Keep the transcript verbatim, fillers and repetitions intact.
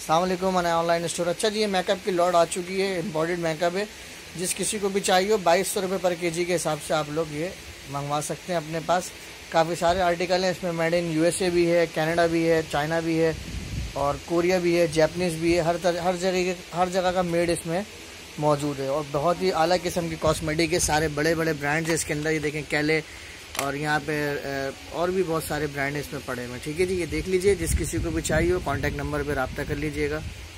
अस्सलाम वालेकुम, मैंने ऑनलाइन स्टोर। अच्छा जी, ये मेकअप की लॉट आ चुकी है, इम्पोर्टेड मेकअप है। जिस किसी को भी चाहिए हो बाईस सौ रुपये पर केजी के हिसाब से आप लोग ये मंगवा सकते हैं। अपने पास काफ़ी सारे आर्टिकल हैं इसमें। मेड इन यूएसए भी है, कनाडा भी है, चाइना भी है और कोरिया भी है, जापानीज़ भी है। हर तरह हर जगह के हर जगह का मेड इसमें मौजूद है और बहुत ही आला किस्म की कॉस्मेटिक है। सारे बड़े बड़े ब्रांड्स हैं इसके अंदर, ये देखें कैले और यहाँ पे और भी बहुत सारे ब्रांड इसमें पड़े हुए हैं। ठीक है जी, ये देख लीजिए। जिस किसी को भी चाहिए हो कॉन्टैक्ट नंबर पर रब्ता कर लीजिएगा।